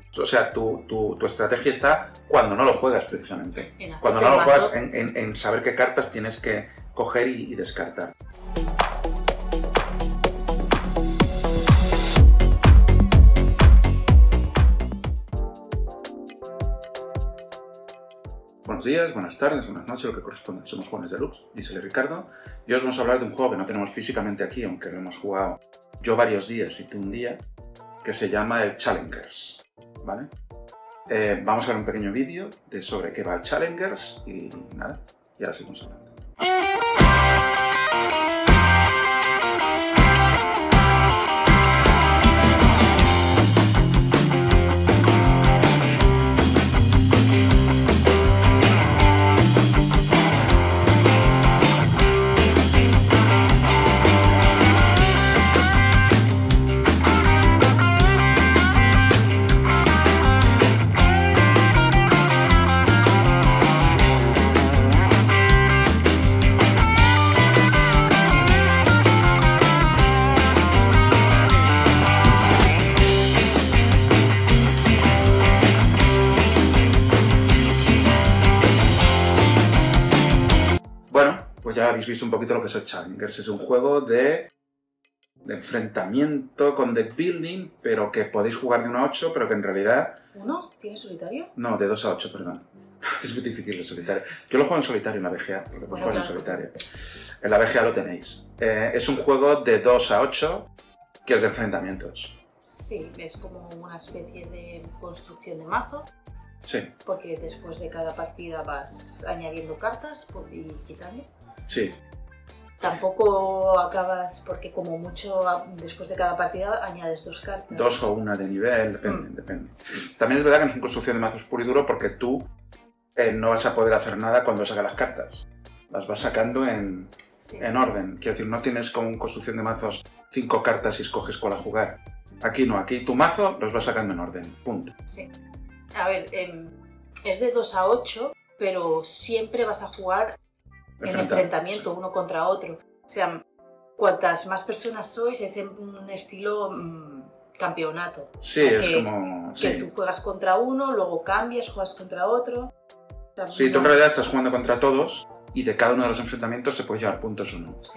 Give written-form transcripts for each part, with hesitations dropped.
O sea, tu estrategia está cuando no lo juegas, precisamente. En Cuando no lo juegas, en saber qué cartas tienes que coger y descartar. Buenos días, buenas tardes, buenas noches, lo que corresponde. Somos Juanes Deluxe, dísele Ricardo, y hoy os vamos a hablar de un juego que no tenemos físicamente aquí, aunque lo hemos jugado yo varios días y tú un día, que se llama el Challengers, ¿vale? Vamos a ver un pequeño vídeo de sobre qué va el Challengers y nada, y ahora seguimos hablando. Pues ya habéis visto un poquito lo que es el Challengers. Es un juego de enfrentamiento con deck building, pero que podéis jugar de 1 a 8, pero que en realidad... ¿1? ¿Tiene solitario? No, de 2 a 8, perdón. Es muy difícil el solitario. Yo lo juego en solitario en la BGA, porque puedo jugar en solitario. En la BGA lo tenéis. Es un juego de 2 a 8, que es de enfrentamientos. Sí, es como una especie de construcción de mazo. Sí. Porque después de cada partida vas añadiendo cartas y quitando. Sí. Tampoco acabas, porque como mucho después de cada partida añades 2 cartas. 2 o 1 de nivel, depende. También es verdad que no es una construcción de mazos puro y duro porque tú no vas a poder hacer nada cuando sacas las cartas. Las vas sacando en orden. Quiero decir, no tienes como una construcción de mazos 5 cartas y escoges cuál a jugar. Aquí no, aquí tu mazo los vas sacando en orden, punto. Sí. A ver, es de 2 a 8, pero siempre vas a jugar en enfrentamiento uno contra otro. O sea, cuantas más personas sois, es en un estilo campeonato. Sí, o sea, es como... Que tú juegas contra uno, luego cambias, juegas contra otro. O sea, sí, tú en realidad estás jugando contra todos y de cada uno de los enfrentamientos se puede llevar puntos o no. Sí.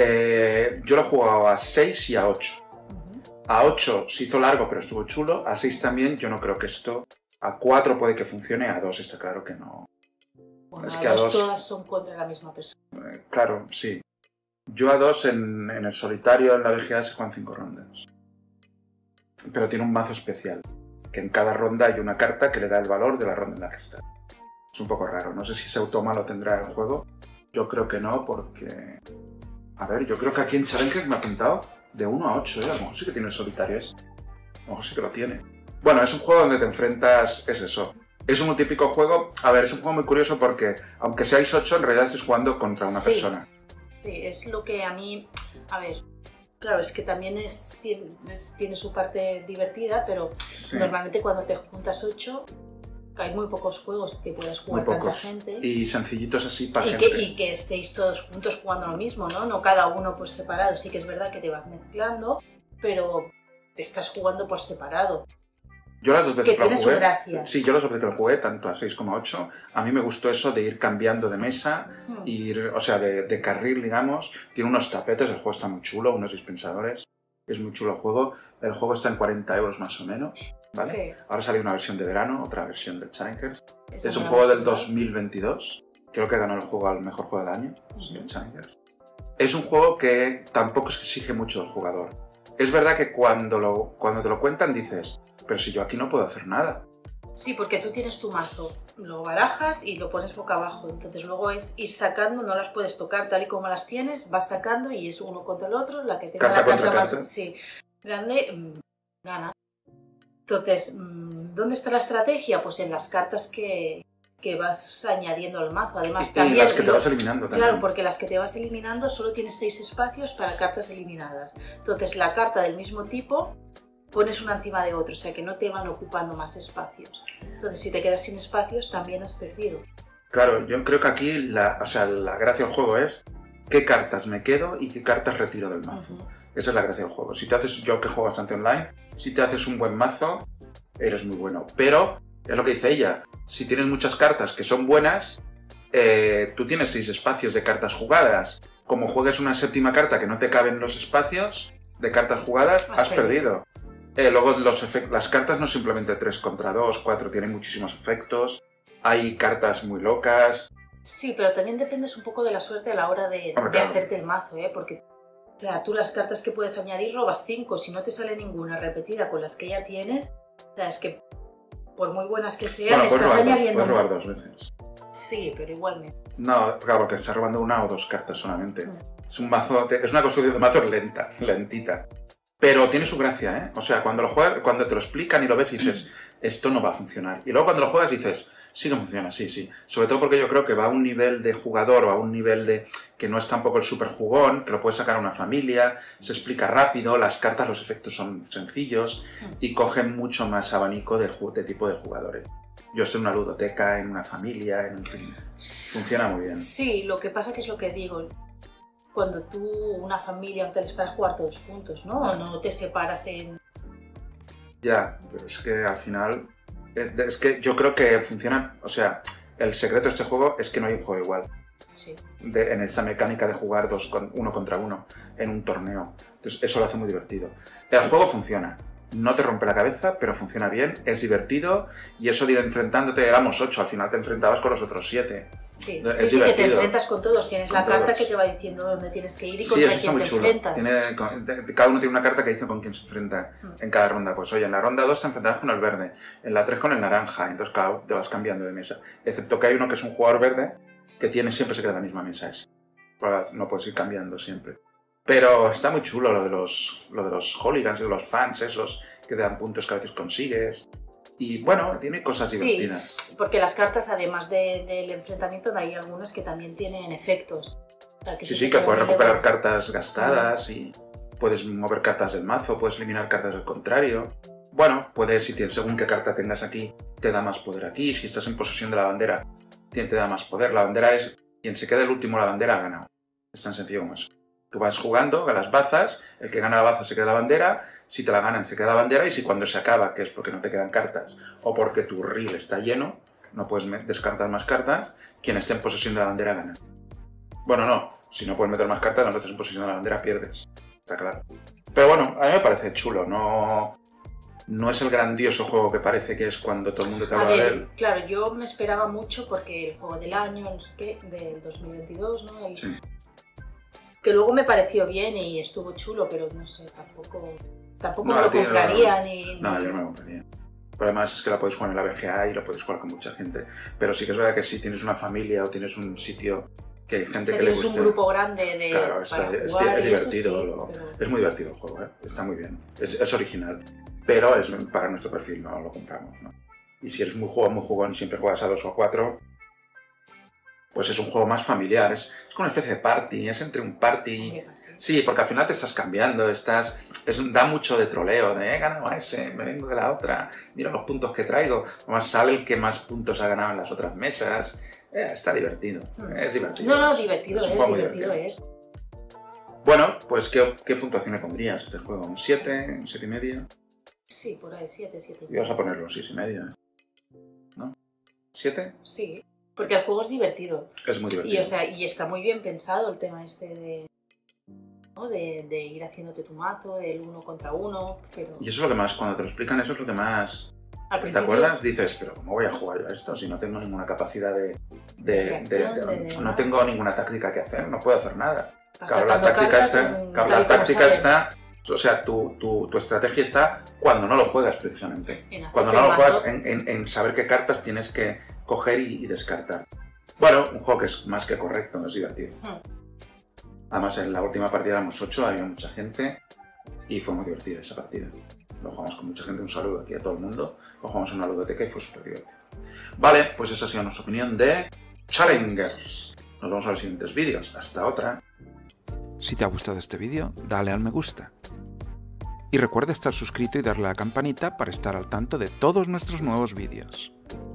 Yo lo he jugado a 6 y a 8. A 8 se hizo largo, pero estuvo chulo. A 6 también, yo no creo que esto... A 4 puede que funcione, a 2 está claro que no. Bueno, es a que 2 todas son contra la misma persona. Claro, sí. Yo a 2 en el solitario, en la BGA, se juegan 5 rondas. Pero tiene un mazo especial, que en cada ronda hay una carta que le da el valor de la ronda en la que está. Es un poco raro, no sé si ese automa lo tendrá el juego. Yo creo que no, porque... A ver, yo creo que aquí en Challengers me ha pintado de 1 a 8, ¿eh? A lo mejor sí que tiene el solitario este. A lo mejor sí que lo tiene. Bueno, es un juego donde te enfrentas, es eso. Es un típico juego, a ver, es un juego muy curioso porque, aunque seáis 8, en realidad estáis jugando contra una persona. Sí, es lo que a mí, a ver, claro, es que también tiene su parte divertida, pero normalmente cuando te juntas 8, hay muy pocos juegos que puedas jugar tanta gente. Y sencillitos así para gente. Y que estéis todos juntos jugando lo mismo, ¿no? No cada uno por separado, sí que es verdad que te vas mezclando, pero te estás jugando por separado. Yo las 2 veces que lo jugué, gracia. Sí, yo las 2 veces que lo jugué, tanto a 6 como a 8, a mí me gustó eso de ir cambiando de mesa, o sea, de carril, digamos. Tiene unos tapetes, el juego está muy chulo, unos dispensadores, es muy chulo el juego está en 40 € más o menos, ¿vale? Sí. Ahora sale una versión de verano, otra versión del Challengers. Es un juego del 2022, creo que ganó el juego al mejor juego del año, el Challengers. Es un juego que tampoco exige mucho al jugador. Es verdad que cuando te lo cuentan dices... Pero si yo aquí no puedo hacer nada. Sí, porque tú tienes tu mazo, lo barajas y lo pones boca abajo. Entonces luego es ir sacando, no las puedes tocar tal y como las tienes, vas sacando y es uno contra el otro, la que tenga la carta más grande gana. Entonces, ¿dónde está la estrategia? Pues en las cartas que vas añadiendo al mazo. Además, también las que te vas eliminando también. Claro, porque las que te vas eliminando solo tienes 6 espacios para cartas eliminadas. Entonces, la carta del mismo tipo... pones una encima de otra, o sea que no te van ocupando más espacios. Entonces, si te quedas sin espacios, también has perdido. Claro, yo creo que aquí la gracia del juego es qué cartas me quedo y qué cartas retiro del mazo. Esa es la gracia del juego. Si te haces, yo que juego bastante online, si te haces un buen mazo, eres muy bueno. Pero, es lo que dice ella, si tienes muchas cartas que son buenas, tú tienes 6 espacios de cartas jugadas. Como juegues una 7ª carta que no te caben los espacios de cartas jugadas, has perdido. Luego las cartas no simplemente 3 contra 2, 4, tienen muchísimos efectos. Hay cartas muy locas. Sí, pero también dependes un poco de la suerte a la hora de hacerte el mazo, porque o sea, tú las cartas que puedes añadir robas 5, si no te sale ninguna repetida con las que ya tienes, o sea, es que por muy buenas que sean, estás añadiendo... Puedes robar 2 veces. Sí, pero igualmente. No, claro, porque estás robando 1 o 2 cartas solamente. Es un mazo, es una construcción de mazo lentita. Pero tiene su gracia, ¿eh? O sea, cuando lo juegas, cuando te lo explican y lo ves y dices, esto no va a funcionar. Y luego cuando lo juegas dices, sí que funciona, sí. Sobre todo porque yo creo que va a un nivel de jugador o a un nivel de que no es tampoco el super jugón, que lo puedes sacar a una familia, se explica rápido, las cartas, los efectos son sencillos y cogen mucho más abanico de tipo de jugadores. Yo estoy en una ludoteca, en una familia, en fin, funciona muy bien. Sí, lo que pasa que es lo que digo. Cuando tú, una familia, te les para jugar todos juntos, ¿no? O no te separas en... Ya, pero es que al final... Es que yo creo que funciona... O sea, el secreto de este juego es que no hay un juego igual. Sí. En esa mecánica de jugar 1 contra 1 en un torneo. Entonces, eso lo hace muy divertido. El juego funciona. No te rompe la cabeza, pero funciona bien, es divertido. Y eso de ir enfrentándote, éramos 8, al final te enfrentabas con los otros 7. Sí, que te enfrentas con todos. Tienes la carta que te va diciendo dónde tienes que ir y contra quién te enfrentas. Cada uno tiene una carta que dice con quién se enfrenta en cada ronda. Pues oye, en la ronda 2 te enfrentarás con el verde, en la 3 con el naranja. Entonces, claro, te vas cambiando de mesa. Excepto que hay uno que es un jugador verde que siempre se queda en la misma mesa. No puedes ir cambiando siempre. Pero está muy chulo lo de los hooligans, de los fans esos que te dan puntos que a veces consigues. Y bueno, tiene cosas divertidas. Sí, porque las cartas, además del enfrentamiento, hay algunas que también tienen efectos. O sea, que puedes recuperar cartas gastadas y puedes mover cartas del mazo, puedes eliminar cartas del contrario. Bueno, según qué carta tengas aquí, te da más poder aquí. Si estás en posesión de la bandera, te da más poder. La bandera es, quien se quede el último la bandera ha ganado. Es tan sencillo como eso. Tú vas jugando a las bazas, el que gana la baza se queda la bandera, si te la ganan se queda la bandera y si cuando se acaba, que es porque no te quedan cartas o porque tu reel está lleno, no puedes descartar más cartas, quien esté en posesión de la bandera gana. Bueno, no, si no puedes meter más cartas, no estás en posesión de la bandera, pierdes, está claro. Pero bueno, a mí me parece chulo, no es el grandioso juego que parece que es cuando todo el mundo te habla de él. Claro, yo me esperaba mucho porque el juego del año, no sé qué, del 2022, ¿no? Sí. Que luego me pareció bien y estuvo chulo, pero no sé, tampoco no, lo compraría ni... No, yo no me lo compraría. Pero además es que la puedes jugar en la BGA y la puedes jugar con mucha gente. Pero sí que es verdad que si tienes una familia o tienes un sitio que hay gente que le guste... Tienes un grupo grande de... Claro, es divertido. Sí, pero... Es muy divertido el juego, ¿eh? Está muy bien. Es original. Pero es para nuestro perfil, no lo compramos, ¿no? Y si eres muy jugón y siempre juegas a 2 o a 4... pues es un juego más familiar, es como una especie de party, es entre un party... Sí, porque al final te estás cambiando, da mucho de troleo, de he ganado a ese, me vengo de la otra, mira los puntos que traigo, además sale el que más puntos ha ganado en las otras mesas, está divertido, es divertido. No, divertido es. Bueno, pues ¿qué puntuación le pondrías a este juego? ¿Un 7? ¿Un 7,5? Sí, por ahí, 7. Y vas a ponerlo un 6,5, ¿no? ¿7? Sí. Porque el juego es divertido. Es muy divertido. Y está muy bien pensado el tema este de ir haciéndote tu mazo, el 1 contra 1. Pero... Y eso es lo que más, cuando te lo explican, eso es lo que más... ¿Te acuerdas? Dices, pero ¿cómo voy a jugar yo a esto si no tengo ninguna capacidad no tengo ninguna táctica que hacer, no puedo hacer nada? Claro, la táctica está... O sea, tu estrategia está cuando no lo juegas, precisamente. Cuando no lo juegas, en saber qué cartas tienes que coger y descartar. Bueno, un juego que es más que correcto, es divertido. Además, en la última partida éramos 8, había mucha gente y fue muy divertida esa partida. Lo jugamos con mucha gente, un saludo aquí a todo el mundo. Lo jugamos en una ludoteca y fue súper divertido. Vale, pues esa ha sido nuestra opinión de Challengers. Nos vemos en los siguientes vídeos. Hasta otra. Si te ha gustado este vídeo, dale al me gusta. Y recuerda estar suscrito y darle a la campanita para estar al tanto de todos nuestros nuevos vídeos.